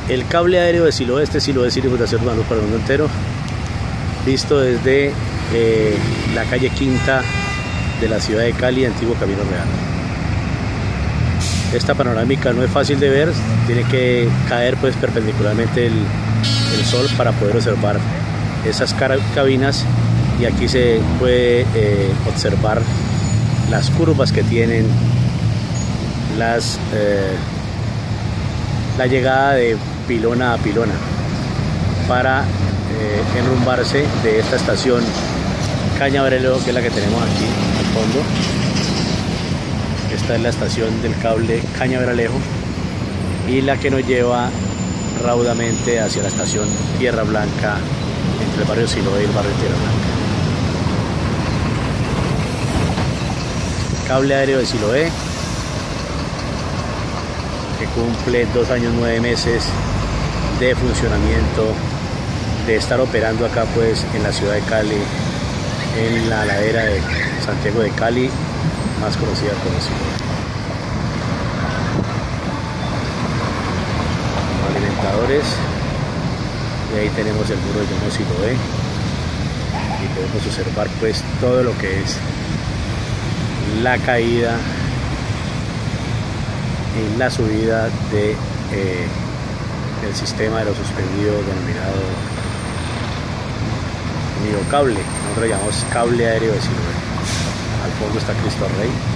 El cable aéreo de Siloé, Siloé Sirio Fundación Hermanos para el mundo entero, visto desde la calle Quinta de la ciudad de Cali, antiguo Camino Real. Esta panorámica no es fácil de ver, tiene que caer pues perpendicularmente el sol para poder observar esas cabinas, y aquí se puede observar las curvas que tienen la llegada de pilona a pilona para enrumbarse de esta estación Cañaveral, que es la que tenemos aquí al fondo. Esta es la estación del cable Cañaveralejo y la que nos lleva raudamente hacia la estación Tierra Blanca, entre el barrio Siloé y el barrio Tierra Blanca. Cable aéreo de Siloé, que cumple 2 años 9 meses de funcionamiento, de estar operando acá pues en la ciudad de Cali, en la ladera de Santiago de Cali, más conocida como Siloé. Alimentadores, y ahí tenemos el muro de llano Siloé, y podemos observar pues todo lo que es la caída y la subida del sistema de los suspendidos denominado Cable. Nosotros llamamos cable aéreo de Siloé. Al fondo está Cristo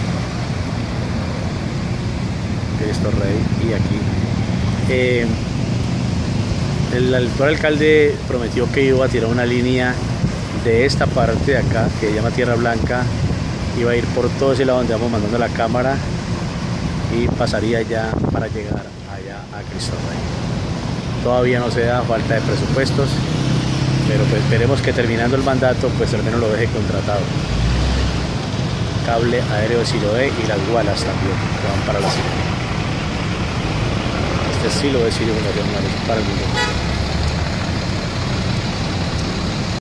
Rey, y aquí el actual alcalde prometió que iba a tirar una línea de esta parte de acá, que se llama Tierra Blanca, iba a ir por todo ese lado donde vamos mandando la cámara y pasaría ya para llegar allá a Cristo Rey. Todavía no se da, falta de presupuestos, pero pues esperemos que terminando el mandato pues al menos lo deje contratado. Cable aéreo de Siloé y las gualas también que van para la ciudad. Este es Siloé Sirio Fundación Hermanos para el mundo.